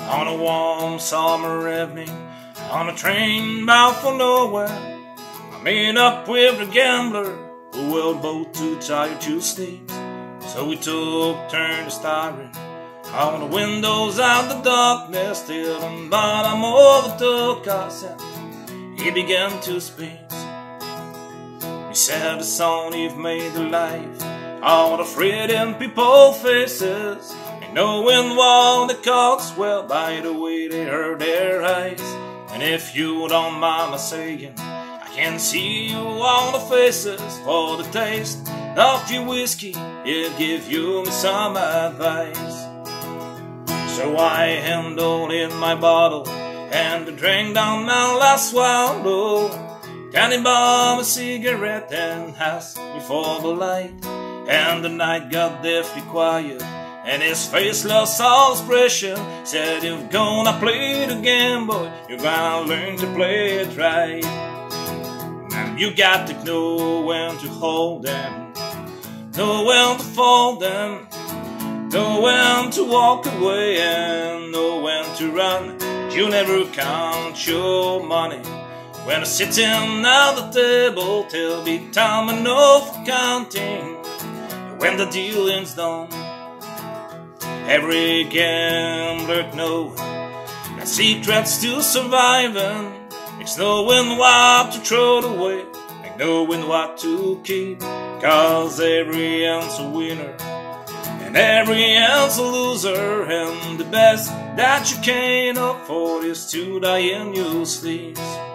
On a warm summer evening, on a train bound for nowhere, I met up with a gambler who were both too tired to sleep. So we took turns staring out the windows out the darkness till the bottom overtook us and he began to speak. He said the sound he've made alive out of reading people's faces, and knowing what the cocks were by the way they hurt their eyes. And if you don't mind my saying, I can see you on the faces for the taste of your whiskey. He'll give you some advice. So I handled in my bottle and drank down my last swallow. Then he bought me a cigarette and asked me for the light. And the night got deathly quiet and his face lost all expression. Said, you're gonna play the game, boy, you're gonna learn to play it right. And you got to know when to hold them, know when to fold them, know when to walk away and know when to run. You never count your money when you're sitting at the table till be time enough for counting. When the dealing's done, every gambler knows the secrets to surviving. It's knowing what to throw away and knowing what to keep. Cause every hand's a winner and every hand's a loser, and the best that you can afford is to die in your sleep.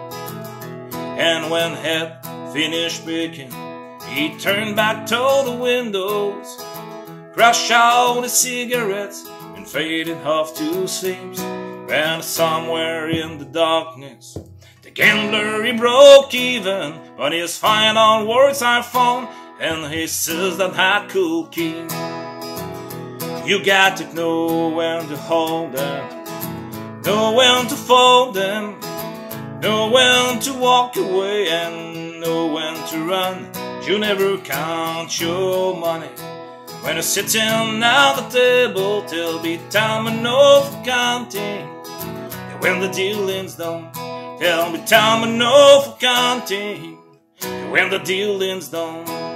And when Head finished speaking, he turned back to the windows, crashed out his cigarettes, and faded off to sleep. When somewhere in the darkness, the gambler he broke even, but his final words I found, and he says that I could keep. You got to know when to hold them, know when to fold them, know when to walk away and know when to run. You never count your money when you're sitting at the table till be time enough for counting. And when the dealing's done, there'll be time enough for counting. And when the dealing's done.